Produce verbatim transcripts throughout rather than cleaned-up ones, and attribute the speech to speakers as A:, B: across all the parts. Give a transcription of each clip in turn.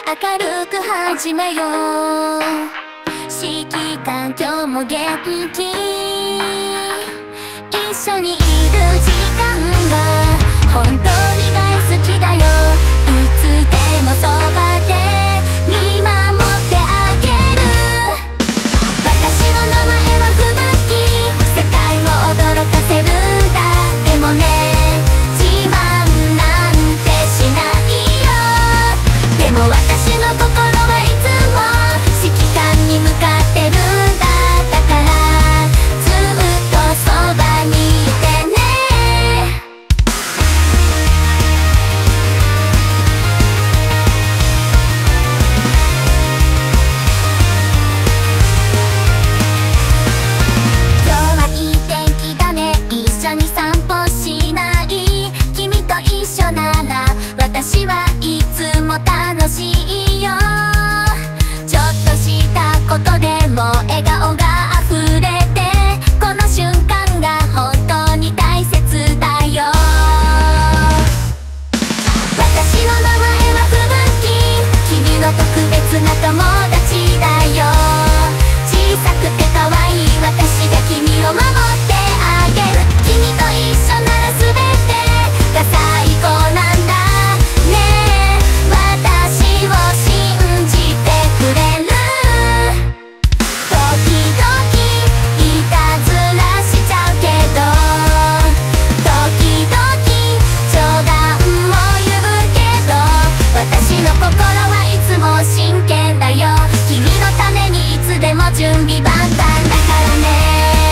A: 明るく始めよう。指揮官今日も元気、一緒にいる時間が本当に大好きだよ。いつでもそばで見守ってあげる。私の名前は吹雪、世界を驚かせるんだ。でもね、自慢なんてしないよ。でも私の心はいつも指揮官に向かってるんだ。だからずっとそばにいてね。今日はいい天気だね、一緒に散歩しない？君と一緒なら私はいつも楽しいよ。ちょっとしたことでも笑顔が溢れて、この瞬間が本当に大切だよ。私の名前は吹雪、君の特別な友達だよ。小さくて可愛い私が君を守ってあげる。君と一緒なら全てが最高なんだね。私を信じてくれる。時々いたずらしちゃうけど、時々冗談も言うけど、私の心はいつも真剣だよ。君のためにいつでも準備万端だからね。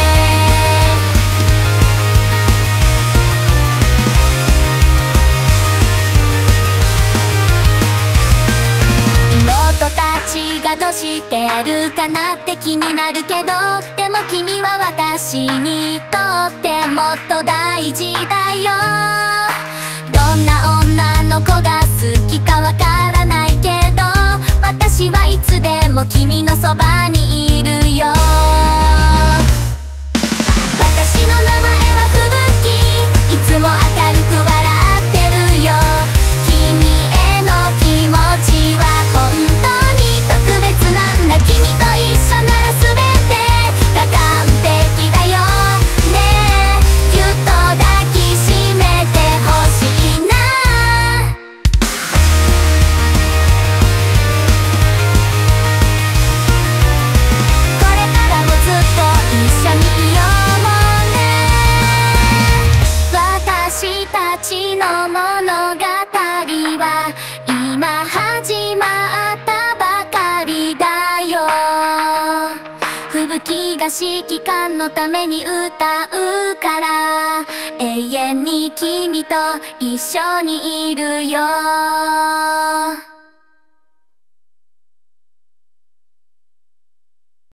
A: 妹たちがどうしてやるかなって気になるけど、でも君は私にとってもっと大事だよ。どんな女の子が好きかわからないけど、私はいつでも君のそばにいるよ。私の名前は吹雪、いつも明るく笑ってるよ。君への気持ちは本当に特別なんだ。君と一緒なら全てが完璧だよね。ぎゅっと抱きしめてほしいな。これからもずっと一緒にいようね。私たちの物語は今始まったばかりだよ。吹雪が指揮官のために歌うから、永遠に君と一緒にいるよ。